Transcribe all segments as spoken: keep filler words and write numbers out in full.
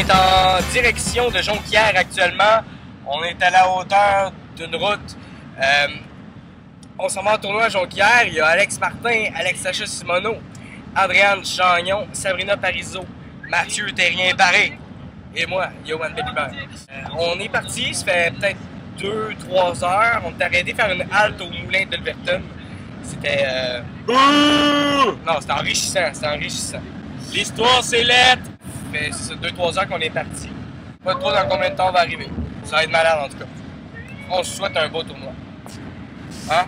est en direction de Jonquière actuellement. On est à la hauteur d'une route. Euh, on s'en va en tournoi à Jonquière. Il y a Alex Martin, Alex Sacha Simoneau, Adriane Chagnon, Sabrina Parizeau, Mathieu Terrien-Paré et moi, Yoann Bélibert. Euh, on est parti, ça fait peut-être deux trois heures. On est arrêté faire une halte au moulin de Delverton. C'était... Euh... Non, c'était enrichissant, c'était enrichissant. L'histoire, c'est lettre! C'est ça, deux trois heures qu'on est parti. Pas trop dans combien de temps on va arriver. Ça va être malade en tout cas. On se souhaite un beau tournoi. Hein?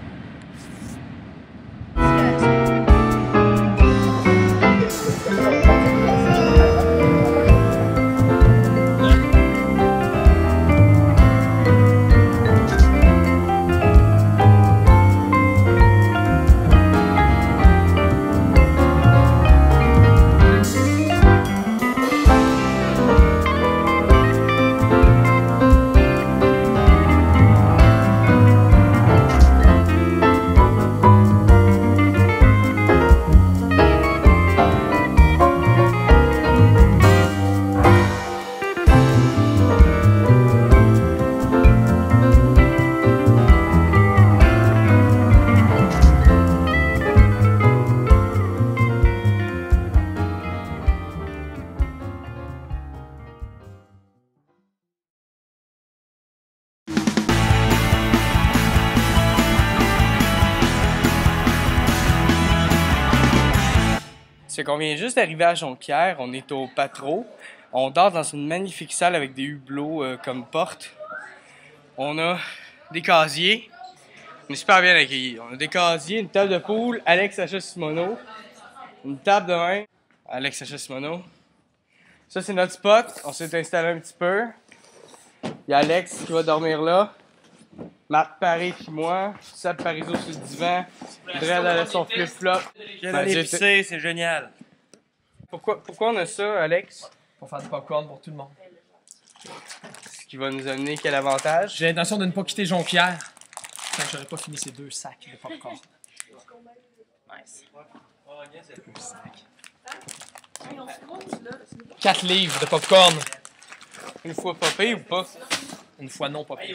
C'est qu'on vient juste d'arriver à Jonquière, on est au Patro. On dort dans une magnifique salle avec des hublots euh, comme porte. On a des casiers. On est super bien accueillis. On a des casiers, une table de poule, Alex Sacha Simoneau. Une table de main, Alex Sacha Simoneau. Ça, c'est notre spot. On s'est installé un petit peu. Il y a Alex qui va dormir là. Marc Paré puis moi, Sab Parizeau sur le divan, Dredd avec son flip-flop. Je viens d'aller pisser, c'est génial. Pourquoi, pourquoi on a ça, Alex? Pour faire du popcorn pour tout le monde. Ce qui va nous amener quel avantage? J'ai l'intention de ne pas quitter Jonquière tant que j'aurais pas fini ces deux sacs de popcorn. Nice. Deux sacs. Quatre livres de popcorn. Une fois popé ou pas? Une fois non popé.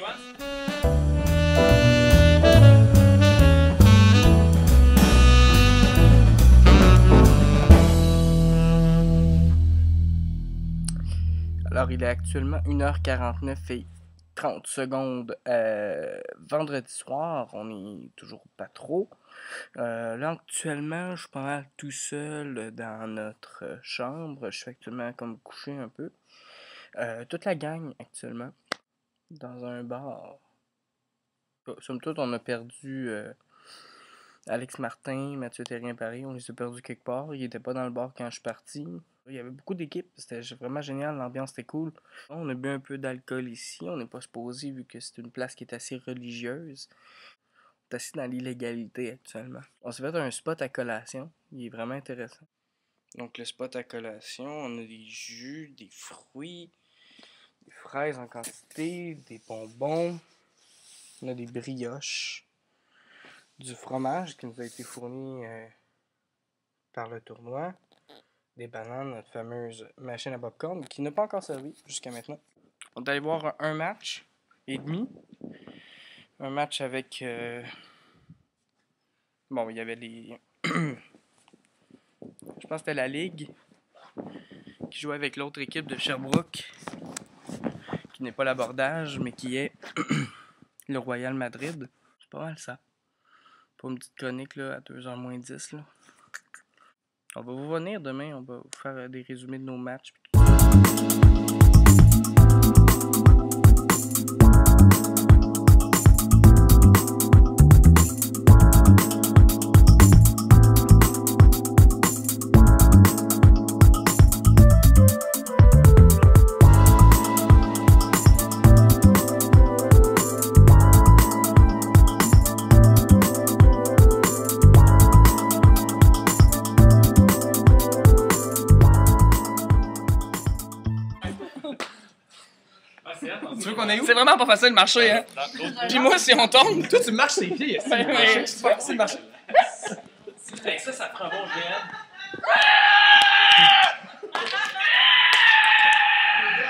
Alors, il est actuellement une heure quarante-neuf et trente secondes. Euh, vendredi soir, on est toujours pas trop. Euh, là, actuellement, je suis pas mal tout seul dans notre chambre. Je suis actuellement comme couché un peu. Euh, toute la gang, actuellement, dans un bar. Somme toute, on a perdu euh, Alex Martin, Mathieu Terrien-Paré. On les a perdus quelque part. Ils n'étaient pas dans le bar quand je suis parti. Il y avait beaucoup d'équipes, c'était vraiment génial, l'ambiance était cool. On a bu un peu d'alcool ici, on n'est pas supposé vu que c'est une place qui est assez religieuse. On est assis dans l'illégalité actuellement. On s'est fait un spot à collation, il est vraiment intéressant. Donc le spot à collation, on a des jus, des fruits, des fraises en quantité, des bonbons, on a des brioches, du fromage qui nous a été fourni euh, par le tournoi. Des bananes, notre fameuse machine à popcorn, qui n'a pas encore servi jusqu'à maintenant. On est allé voir un, un match et demi. Un match avec... Euh... Bon, il y avait les... Je pense que c'était la Ligue qui jouait avec l'autre équipe de Sherbrooke, qui n'est pas l'Abordage, mais qui est le Royal Madrid. C'est pas mal ça. Pour une petite chronique là, à deux heures moins dix. Là. On va vous revenir demain, on va vous faire des résumés de nos matchs. Tu veux qu'on aille où? C'est vraiment pas facile de marcher, hein? Puis moi, si on tombe... Toi, tu marches ses pieds, c'est Ouais, ouais. pas facile de marcher. Avec ça, ça prend bon G M.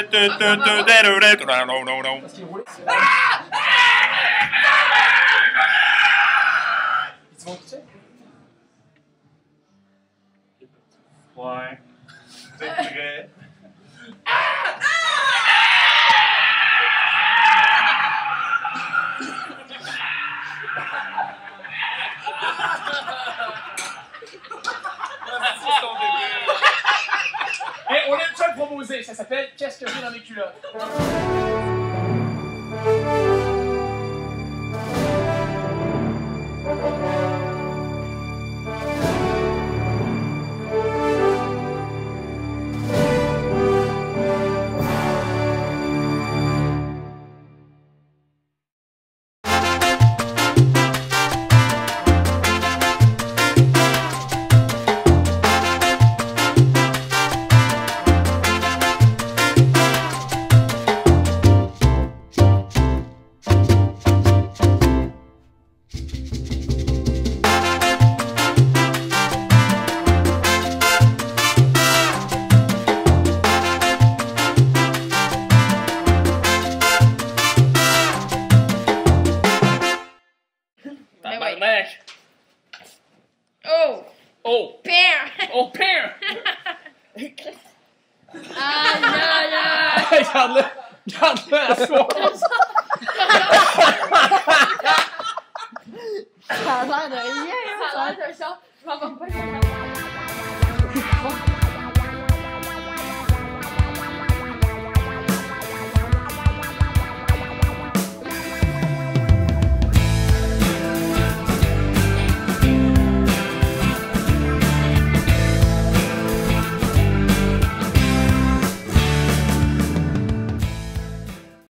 qu'il roulait. Ils vont toucher? Ouais. C'est vrai. Hey, on a une seule proposée, ça s'appelle Qu'est-ce que j'ai dans mes culottes? Tabarnak! Oh! Oh! Père! Oh, père! Aïe, aïe, aïe! Regarde-le! Regarde-le à soi! Ça a l'air de rien, hein? Ça a l'air de ça. Je m'en vais pas.